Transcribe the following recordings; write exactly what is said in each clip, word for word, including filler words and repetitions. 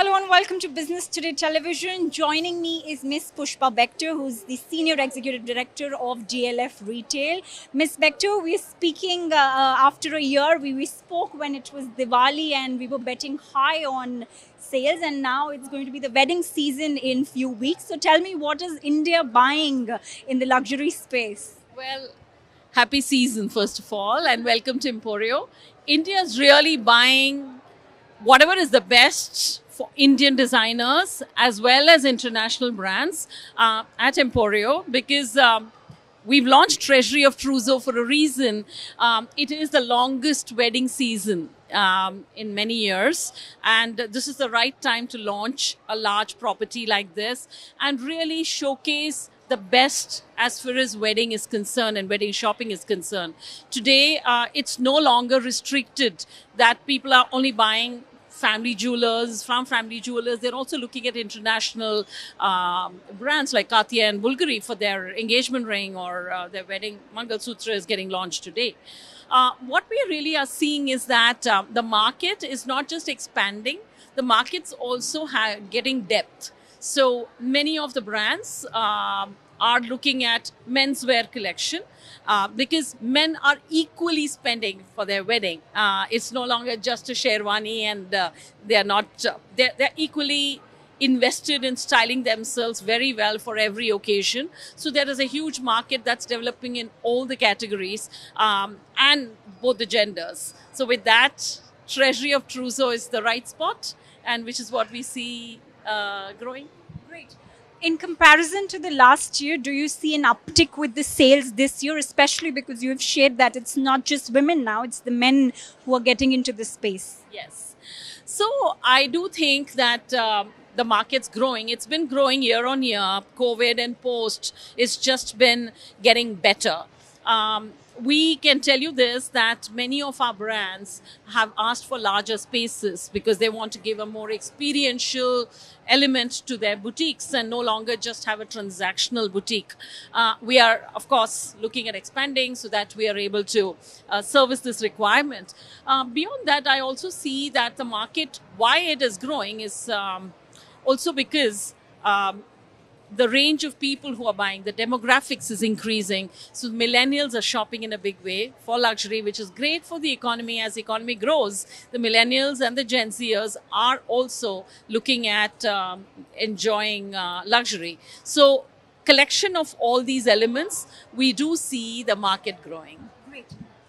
Hello and welcome to Business Today Television. Joining me is Miss Pushpa Bector, who's the Senior Executive Director of D L F Retail. Miss Bector, we're speaking uh, after a year. We, we spoke when it was Diwali and we were betting high on sales, and now it's going to be the wedding season in few weeks. So tell me, what is India buying in the luxury space? Well, happy season, first of all, and welcome to Emporio. India's really buying whatever is the best for Indian designers as well as international brands uh, at Emporio, because um, we've launched Treasury of Trousseau for a reason. Um, it is the longest wedding season um, in many years, and this is the right time to launch a large property like this and really showcase the best as far as wedding is concerned and wedding shopping is concerned. Today, uh, it's no longer restricted that people are only buying family jewelers, from family jewelers. They're also looking at international um, brands like Cartier and Bulgari for their engagement ring, or uh, their wedding Mangal Sutra is getting launched today. Uh, what we really are seeing is that um, the market is not just expanding, the market's also ha- getting depth. So many of the brands um, are looking at menswear collection uh, because men are equally spending for their wedding. Uh, it's no longer just a sherwani, and uh, they're not, uh, they're, they're equally invested in styling themselves very well for every occasion. So there is a huge market that's developing in all the categories um, and both the genders. So with that, Treasury of Trousseau is the right spot, and which is what we see uh, growing. Great. In comparison to the last year, do you see an uptick with the sales this year, especially because you have shared that it's not just women now, it's the men who are getting into the space? Yes. So I do think that uh, the market's growing. It's been growing year on year. COVID and post, it's just been getting better. Um, we can tell you this, that many of our brands have asked for larger spaces because they want to give a more experiential element to their boutiques and no longer just have a transactional boutique. Uh, we are, of course, looking at expanding so that we are able to uh, service this requirement. Uh, beyond that, I also see that the market, why it is growing, is um, also because um, the range of people who are buying, the demographics is increasing. So millennials are shopping in a big way for luxury, which is great for the economy. As the economy grows, the millennials and the Gen Zers are also looking at um, enjoying uh, luxury. So collection of all these elements, we do see the market growing. Great.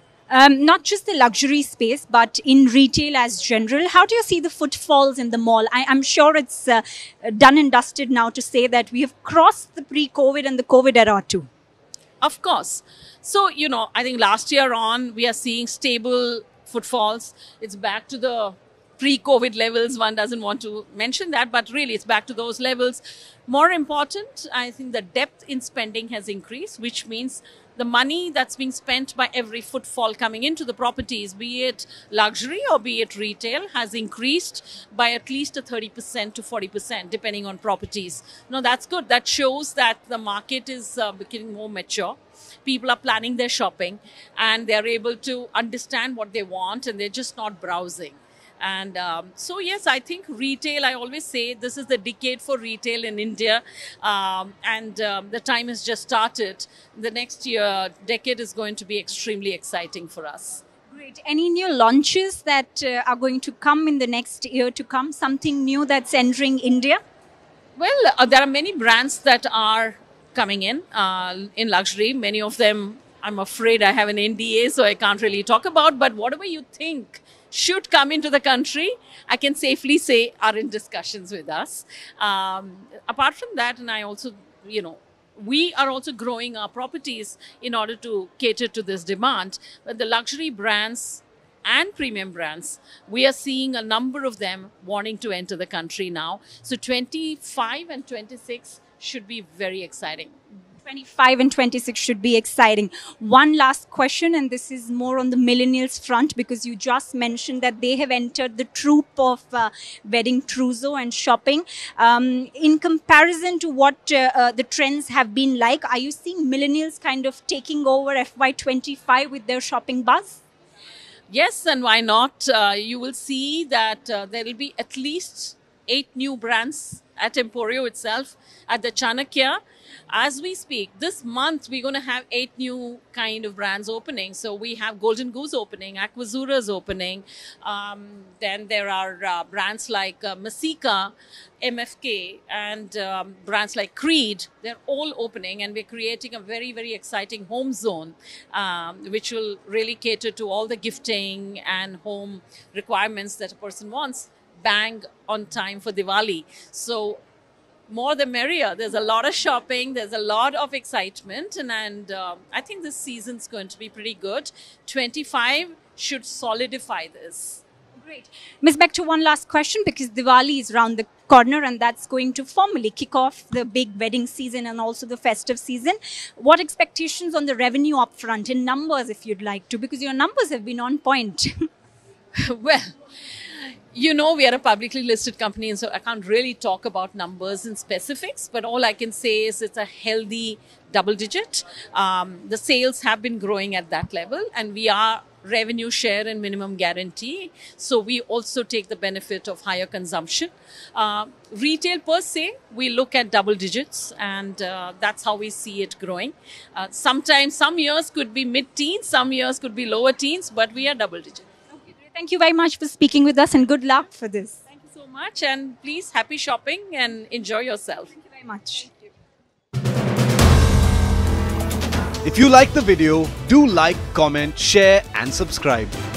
Um, not just the luxury space, but in retail as general. How do you see the footfalls in the mall? I, I'm sure it's uh, done and dusted now to say that we have crossed the pre-COVID and the COVID era too. Of course. So, you know, I think last year on, we are seeing stable footfalls. It's back to the pre-COVID levels. One doesn't want to mention that, but really it's back to those levels. More important, I think the depth in spending has increased, which means the money that's being spent by every footfall coming into the properties, be it luxury or be it retail, has increased by at least a thirty percent to forty percent, depending on properties. Now, that's good. That shows that the market is uh, becoming more mature. People are planning their shopping and they're able to understand what they want, and they're just not browsing. And um, so, yes, I think retail, I always say this is the decade for retail in India. Um, and um, the time has just started. The next year, decade is going to be extremely exciting for us. Great. Any new launches that uh, are going to come in the next year to come? Something new that's entering India? Well, uh, there are many brands that are coming in, uh, in luxury. Many of them, I'm afraid I have an N D A, so I can't really talk about. But whatever you think should come into the country, I can safely say are in discussions with us. Um, apart from that, and I also, you know, we are also growing our properties in order to cater to this demand. But the luxury brands and premium brands, we are seeing a number of them wanting to enter the country now. So twenty-five and twenty-six should be very exciting. twenty-five and twenty-six should be exciting. One last question, and this is more on the millennials front, because you just mentioned that they have entered the troop of uh, wedding trousseau and shopping. Um, in comparison to what uh, uh, the trends have been like, are you seeing millennials kind of taking over F Y twenty-five with their shopping buzz? Yes, and why not? Uh, you will see that uh, there will be at least eight new brands at Emporio itself, at the Chanakya. As we speak, this month we're going to have eight new kind of brands opening. So we have Golden Goose opening, Aquazura's opening. Um, then there are uh, brands like uh, Masika, M F K, and um, brands like Creed. They're all opening, and we're creating a very, very exciting home zone, um, which will really cater to all the gifting and home requirements that a person wants. Bang on time for Diwali. So more the merrier. There's a lot of shopping. There's a lot of excitement. And, and uh, I think this season's going to be pretty good. twenty-five should solidify this. Great. Miz Bector, one last question, because Diwali is around the corner and that's going to formally kick off the big wedding season and also the festive season. What expectations on the revenue upfront in numbers, if you'd like to, because your numbers have been on point. Well, you know, we are a publicly listed company, and so I can't really talk about numbers and specifics, but all I can say is it's a healthy double digit. Um, the sales have been growing at that level, and we are revenue share and minimum guarantee. So we also take the benefit of higher consumption. Uh, retail per se, we look at double digits, and uh, that's how we see it growing. Uh, sometimes, some years could be mid-teens, some years could be lower teens, but we are double digit. Thank you very much for speaking with us, and good luck for this. Thank you so much, and please, happy shopping and enjoy yourself. Thank you very much. If you like the video, do like, comment, share and subscribe.